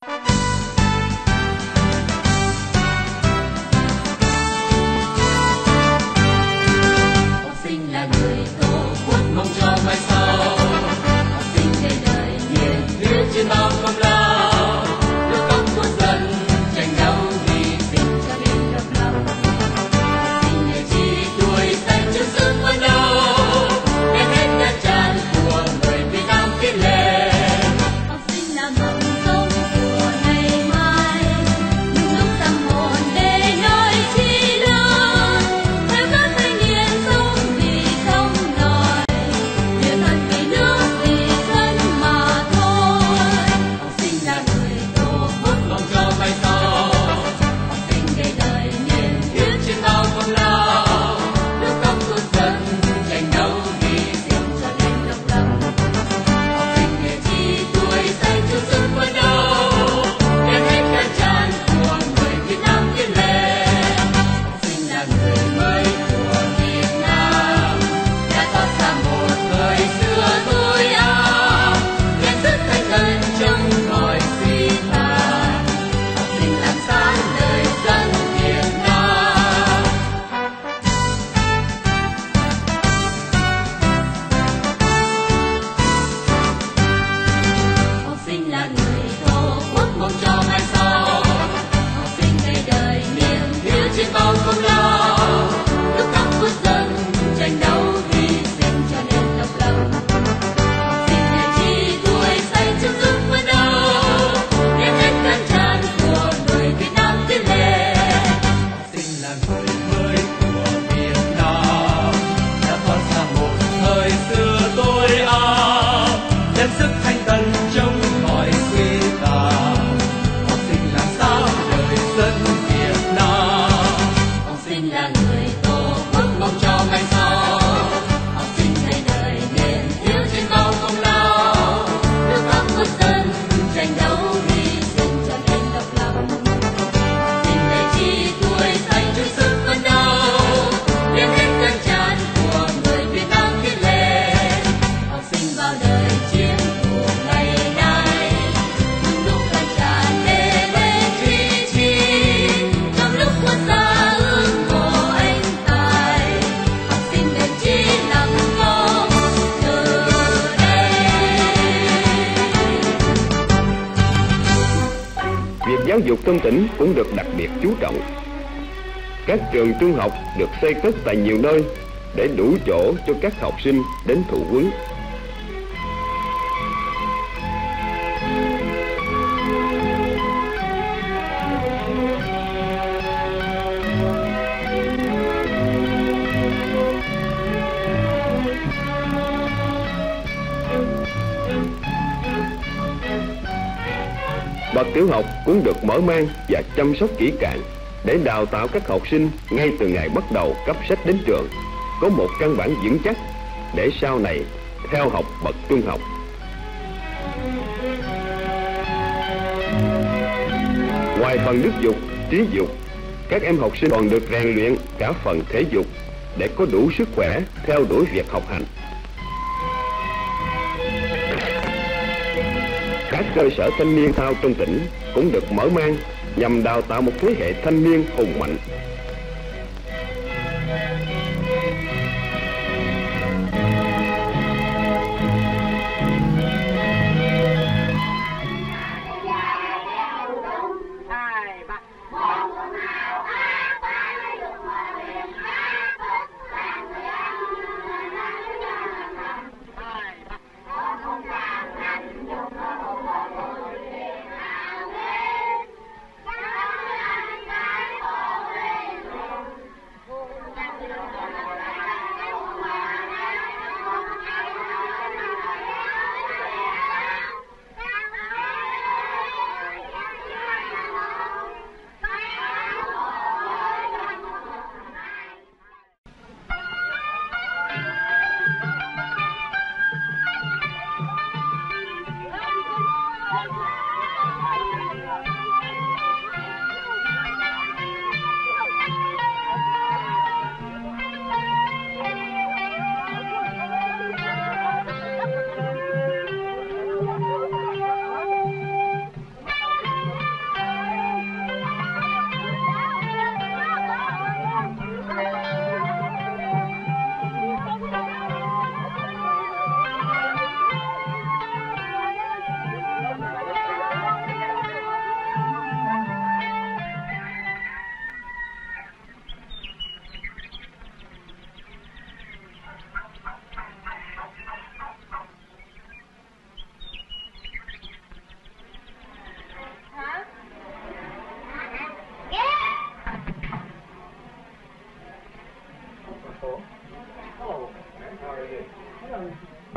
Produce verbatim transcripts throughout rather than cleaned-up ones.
Giáo dục trong tỉnh cũng được đặc biệt chú trọng. Các trường trung học được xây cất tại nhiều nơi để đủ chỗ cho các học sinh đến thụ huấn. Bậc tiểu học cũng được mở mang và chăm sóc kỹ càng để đào tạo các học sinh ngay từ ngày bắt đầu cấp sách đến trường, có một căn bản vững chắc để sau này theo học bậc trung học. Ngoài phần đức dục, trí dục, các em học sinh còn được rèn luyện cả phần thể dục để có đủ sức khỏe theo đuổi việc học hành. Các cơ sở thanh niên thao trong tỉnh cũng được mở mang nhằm đào tạo một thế hệ thanh niên hùng mạnh.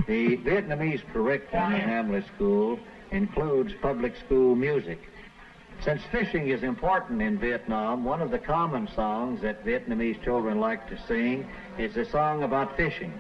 The Vietnamese curriculum in Hamlet School includes public school music. Since fishing is important in Vietnam, one of the common songs that Vietnamese children like to sing is a song about fishing.